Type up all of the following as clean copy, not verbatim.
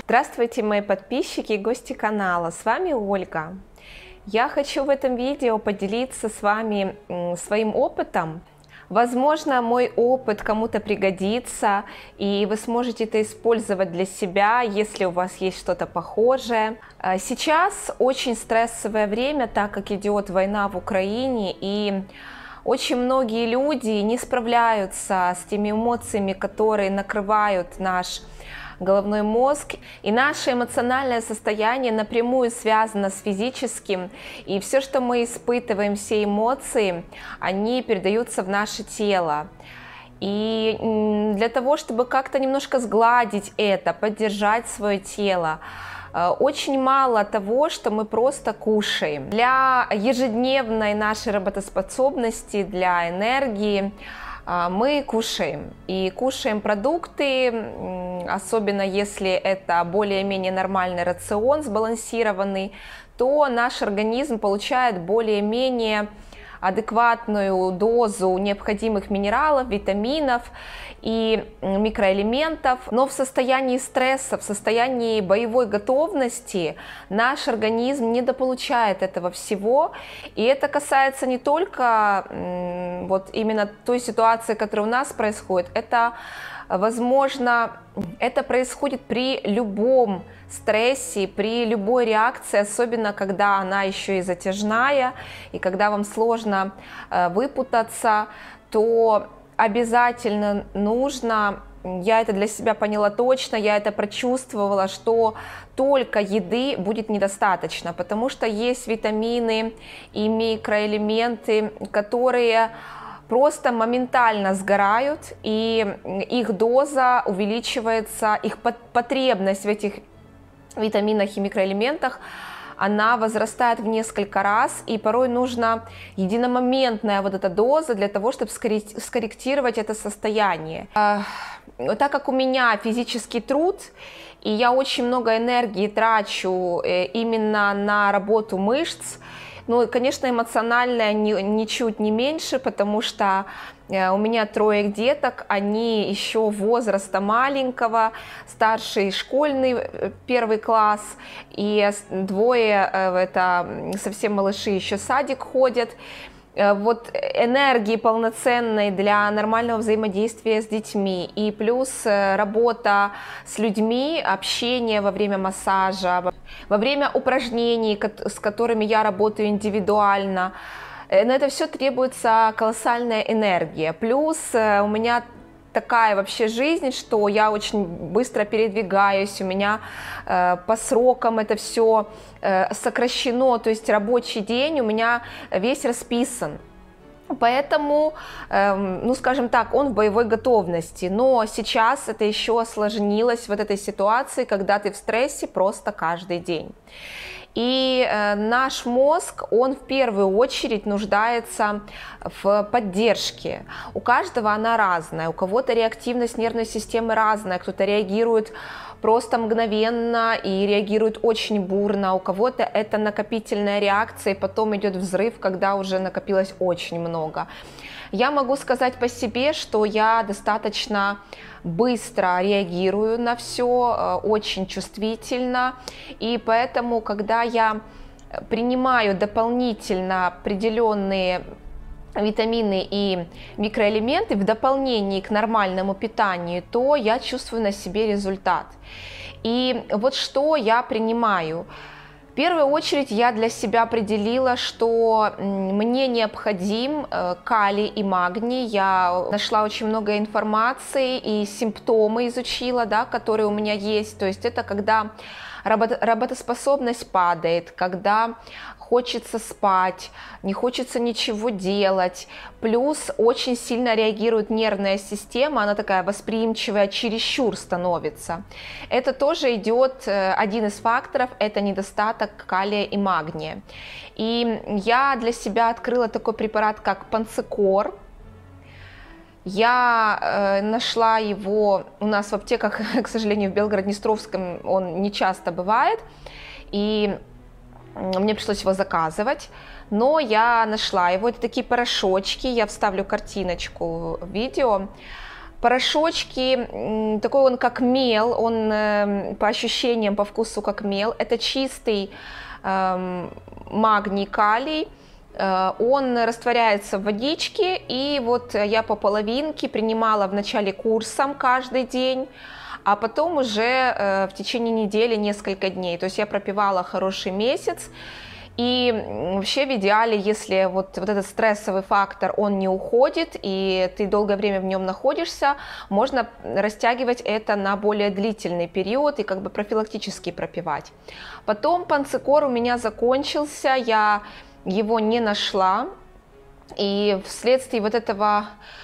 Здравствуйте, мои подписчики и гости канала, с вами Ольга. Я хочу в этом видео поделиться с вами своим опытом. Возможно, мой опыт кому-то пригодится, и вы сможете это использовать для себя, если у вас есть что-то похожее. Сейчас очень стрессовое время, так как идет война в Украине, и очень многие люди не справляются с теми эмоциями, которые накрывают наш головной мозг, и наше эмоциональное состояние напрямую связано с физическим, и все, что мы испытываем, все эмоции, они передаются в наше тело. И для того, чтобы как-то немножко сгладить это, поддержать свое тело, очень мало того, что мы просто кушаем. Для ежедневной нашей работоспособности, для энергии мы кушаем. И кушаем продукты, особенно если это более-менее нормальный рацион, сбалансированный, то наш организм получает более-менее адекватную дозу необходимых минералов, витаминов и микроэлементов. Но в состоянии стресса, в состоянии боевой готовности наш организм недополучает этого всего. И это касается не только вот именно той ситуации, которая у нас происходит, это возможно, это происходит при любом стрессе, при любой реакции, особенно когда она еще и затяжная, и когда вам сложно выпутаться, то обязательно нужно, я это для себя поняла точно, я это прочувствовала, что только еды будет недостаточно, потому что есть витамины и микроэлементы, которые просто моментально сгорают, и их доза увеличивается, их потребность в этих витаминах и микроэлементах, она возрастает в несколько раз, и порой нужна единомоментная вот эта доза для того, чтобы скорректировать это состояние. Так как у меня физический труд, и я очень много энергии трачу именно на работу мышц, ну, конечно, эмоциональная ничуть не меньше, потому что у меня 3 деток, они еще возраста маленького, старший школьный 1 класс, и 2 это совсем малыши, еще садик ходят. Вот энергии полноценной для нормального взаимодействия с детьми, и плюс работа с людьми, общение во время массажа, во время упражнений, с которыми я работаю индивидуально. На это все требуется колоссальная энергия. Плюс у меня такая вообще жизнь, что я очень быстро передвигаюсь, у меня по срокам это все сокращено, то есть рабочий день у меня весь расписан. Поэтому, ну скажем так, он в боевой готовности, но сейчас это еще осложнилось в этой ситуации, когда ты в стрессе просто каждый день. И наш мозг, он в первую очередь нуждается в поддержке. У каждого она разная, у кого-то реактивность нервной системы разная, кто-то реагирует просто мгновенно и реагирует очень бурно, у кого-то это накопительная реакция, и потом идет взрыв, когда уже накопилось очень много. Я могу сказать по себе, что я достаточно быстро реагирую на все, очень чувствительно, и поэтому, когда я принимаю дополнительно определенные витамины и микроэлементы в дополнении к нормальному питанию, то я чувствую на себе результат. И вот что я принимаю. В первую очередь я для себя определила, что мне необходим калий и магний. Я нашла очень много информации и симптомы изучила, да, которые у меня есть. То есть это когда работоспособность падает, когда хочется спать, не хочется ничего делать, плюс очень сильно реагирует нервная система, она такая восприимчивая, чересчур становится. Это тоже идет, один из факторов, это недостаток калия и магния. И я для себя открыла такой препарат, как Панцикор. Я нашла его у нас в аптеках, к сожалению, в Белгород-Днестровском он не часто бывает, и мне пришлось его заказывать, но я нашла его. Это такие порошочки, я вставлю картиночку в видео. Порошочки, такой он как мел, он по ощущениям, по вкусу как мел. Это чистый магний, калий. Он растворяется в водичке, и вот я по половинке принимала в начале курсом каждый день, а потом уже в течение недели несколько дней. То есть я пропивала хороший месяц. И вообще в идеале, если вот этот стрессовый фактор, он не уходит, и ты долгое время в нем находишься, можно растягивать это на более длительный период и как бы профилактически пропивать. Потом панцикор у меня закончился, я его не нашла, и вследствие вот этого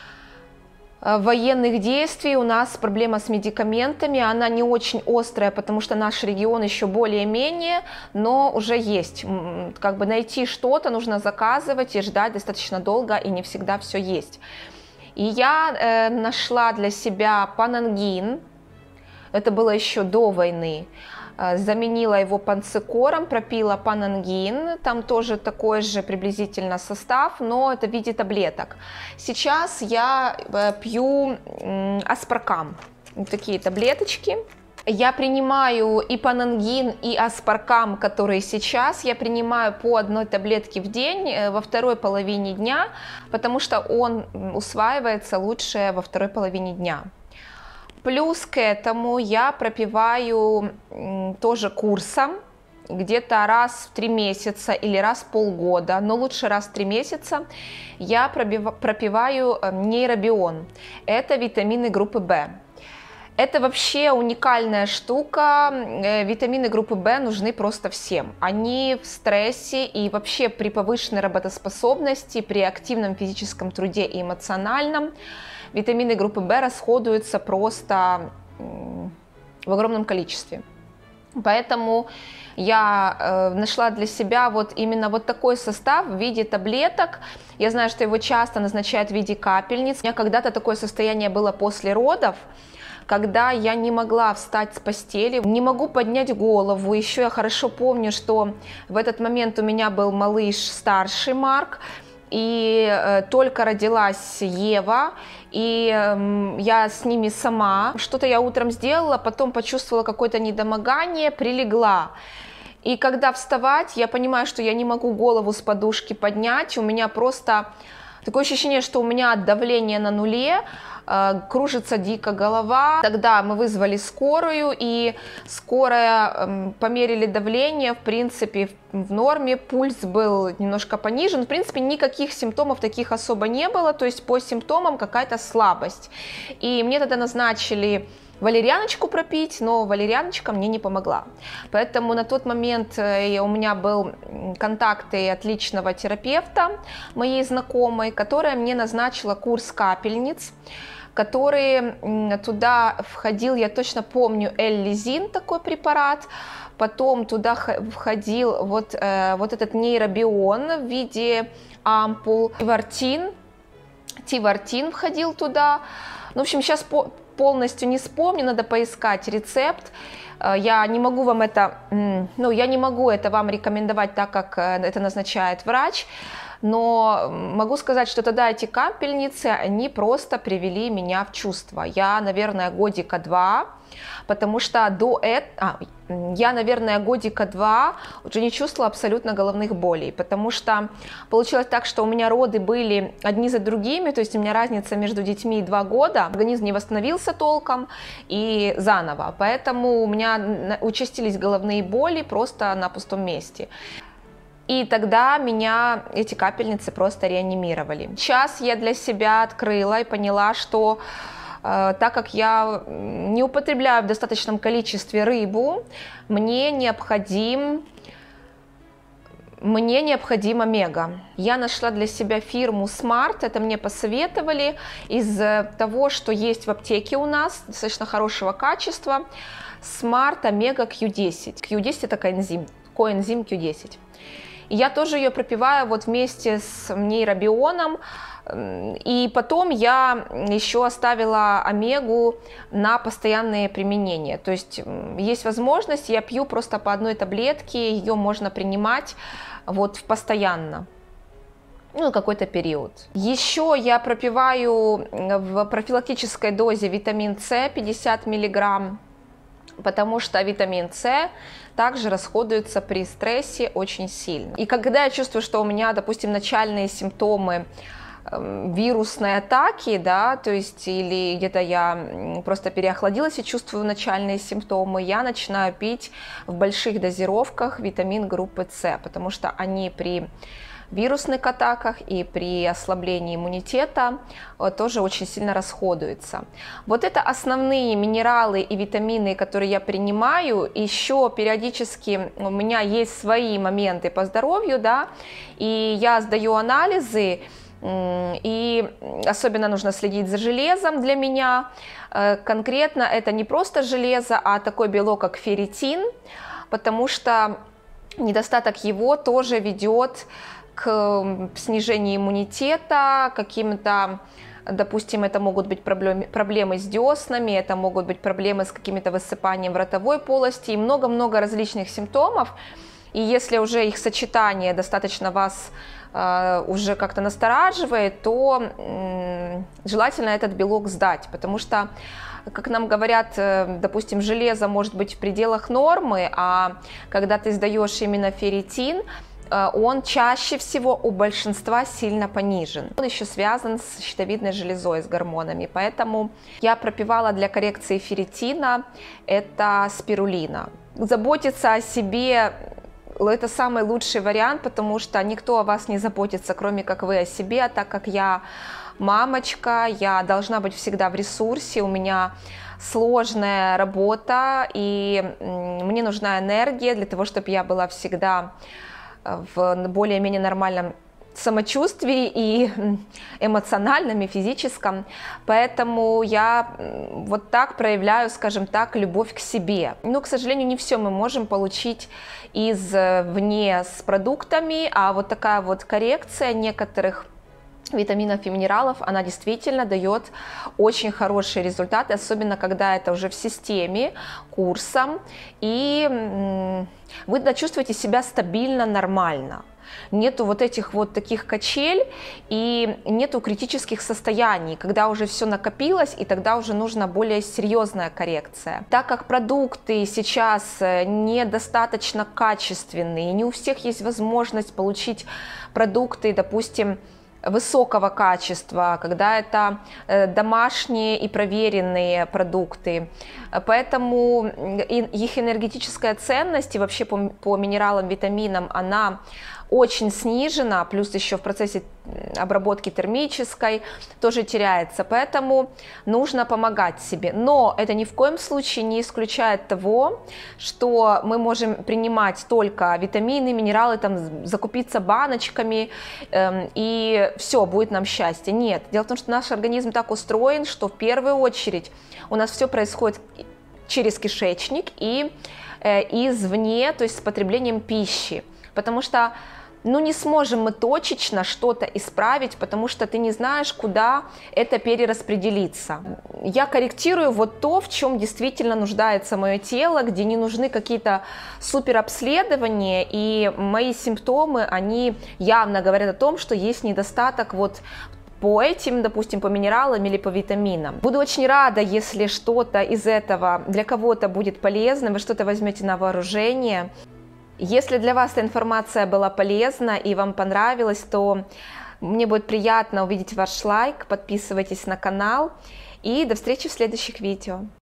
военных действий у нас проблема с медикаментами, она не очень острая, потому что наш регион еще более-менее, но уже есть. Как бы найти что-то нужно заказывать и ждать достаточно долго, и не всегда все есть. И я нашла для себя панангин, это было еще до войны. Заменила его панцикором, пропила панангин, там тоже такой же приблизительно состав, но это в виде таблеток. Сейчас я пью аспаркам, такие таблеточки. Я принимаю и панангин, и аспаркам, которые сейчас, я принимаю по одной таблетке в день во второй половине дня, потому что он усваивается лучше во второй половине дня. Плюс к этому я пропиваю тоже курсом, где-то раз в 3 месяца или раз в полгода, но лучше раз в 3 месяца, я пропиваю нейробион. Это витамины группы В. Это вообще уникальная штука, витамины группы В нужны просто всем. Они в стрессе и вообще при повышенной работоспособности, при активном физическом труде и эмоциональном, витамины группы В расходуются просто в огромном количестве. Поэтому я нашла для себя вот именно вот такой состав в виде таблеток. Я знаю, что его часто назначают в виде капельниц. У меня когда-то такое состояние было после родов, когда я не могла встать с постели, не могу поднять голову. Еще я хорошо помню, что в этот момент у меня был малыш старший Марк, и только родилась Ева, и я с ними сама. Что-то я утром сделала, потом почувствовала какое-то недомогание, прилегла. И когда вставать, я понимаю, что я не могу голову с подушки поднять, у меня просто такое ощущение, что у меня давление на нуле, кружится дико голова. Тогда мы вызвали скорую, и скорая померили давление, в принципе, в норме, пульс был немножко понижен, в принципе, никаких симптомов таких особо не было, то есть по симптомам какая-то слабость. И мне тогда назначили валерьяночку пропить, но валерьяночка мне не помогла. Поэтому на тот момент у меня был контакты отличного терапевта, моей знакомой, которая мне назначила курс капельниц, который туда входил, я точно помню, L-лизин, такой препарат, потом туда входил вот этот нейробион в виде ампул, тивартин входил туда. Ну, в общем, сейчас полностью не вспомню, надо поискать рецепт. Я не могу вам это, я не могу это вам рекомендовать, так как это назначает врач, но могу сказать, что тогда эти капельницы, они просто привели меня в чувство. Я, наверное, годика 2, потому что до этого, я, наверное, годика 2 уже не чувствовала абсолютно головных болей, потому что получилось так, что у меня роды были одни за другими, то есть у меня разница между детьми 2 года, организм не восстановился толком и заново, поэтому у меня участились головные боли просто на пустом месте. И тогда меня эти капельницы просто реанимировали. Сейчас я для себя открыла и поняла, что так как я не употребляю в достаточном количестве рыбу, мне необходим омега. Я нашла для себя фирму Smart, это мне посоветовали из того, что есть в аптеке у нас, достаточно хорошего качества. Smart омега Q10. Q10 это коэнзим Q10. И я тоже ее пропиваю вот вместе с нейробионом. И потом я еще оставила омегу на постоянное применение. То есть есть возможность, я пью просто по одной таблетке, ее можно принимать вот постоянно. ну, какой-то период. Еще я пропиваю в профилактической дозе витамин С 50 мг, потому что витамин С также расходуется при стрессе очень сильно. И когда я чувствую, что у меня, допустим, начальные симптомы вирусной атаки, да, то есть или где-то я просто переохладилась и чувствую начальные симптомы, я начинаю пить в больших дозировках витамин группы С, потому что они при вирусных атаках и при ослаблении иммунитета тоже очень сильно расходуются. Вот это основные минералы и витамины, которые я принимаю. Еще периодически у меня есть свои моменты по здоровью, да, и я сдаю анализы, и особенно нужно следить за железом для меня. Конкретно это не просто железо, а такой белок, как ферритин, потому что недостаток его тоже ведет к снижению иммунитета, каким-то, допустим, это могут быть проблемы с деснами, это могут быть проблемы с какими-то высыпанием в ротовой полости и много-много различных симптомов. И если уже их сочетание достаточно вас уже как-то настораживает, то желательно этот белок сдать, потому что, как нам говорят, допустим, железо может быть в пределах нормы, а когда ты сдаешь именно ферритин, он чаще всего у большинства сильно понижен. Он еще связан с щитовидной железой, с гормонами, поэтому я пропивала для коррекции ферритина, это спирулина. Заботиться о себе — это самый лучший вариант, потому что никто о вас не заботится, кроме как вы о себе, а так как я мамочка, я должна быть всегда в ресурсе, у меня сложная работа, и мне нужна энергия для того, чтобы я была всегда в более-менее нормальном самочувствии и эмоциональном, и физическом, поэтому я вот так проявляю, скажем так, любовь к себе. Но, к сожалению, не все мы можем получить извне с продуктами, а вот такая вот коррекция некоторых витаминов и минералов, она действительно дает очень хорошие результаты, особенно когда это уже в системе, курсом, и вы чувствуете себя стабильно, нормально. Нету вот этих вот таких качель и нету критических состояний, когда уже все накопилось, и тогда уже нужна более серьезная коррекция. Так как продукты сейчас недостаточно качественные, не у всех есть возможность получить продукты, допустим, высокого качества, когда это домашние и проверенные продукты. Поэтому их энергетическая ценность и вообще по минералам, витаминам она очень снижена, плюс еще в процессе обработки термической тоже теряется, поэтому нужно помогать себе. Но это ни в коем случае не исключает того, что мы можем принимать только витамины, минералы, там, закупиться баночками, и все, будет нам счастье. Нет, дело в том, что наш организм так устроен, что в первую очередь у нас все происходит через кишечник и извне, то есть с потреблением пищи, потому что не сможем мы точечно что-то исправить, потому что ты не знаешь, куда это перераспределится. Я корректирую вот то, в чем действительно нуждается мое тело, где не нужны какие-то суперобследования, и мои симптомы, они явно говорят о том, что есть недостаток вот по этим, допустим, по минералам или по витаминам. Буду очень рада, если что-то из этого для кого-то будет полезным, вы что-то возьмете на вооружение. Если для вас эта информация была полезна и вам понравилась, то мне будет приятно увидеть ваш лайк, подписывайтесь на канал и до встречи в следующих видео.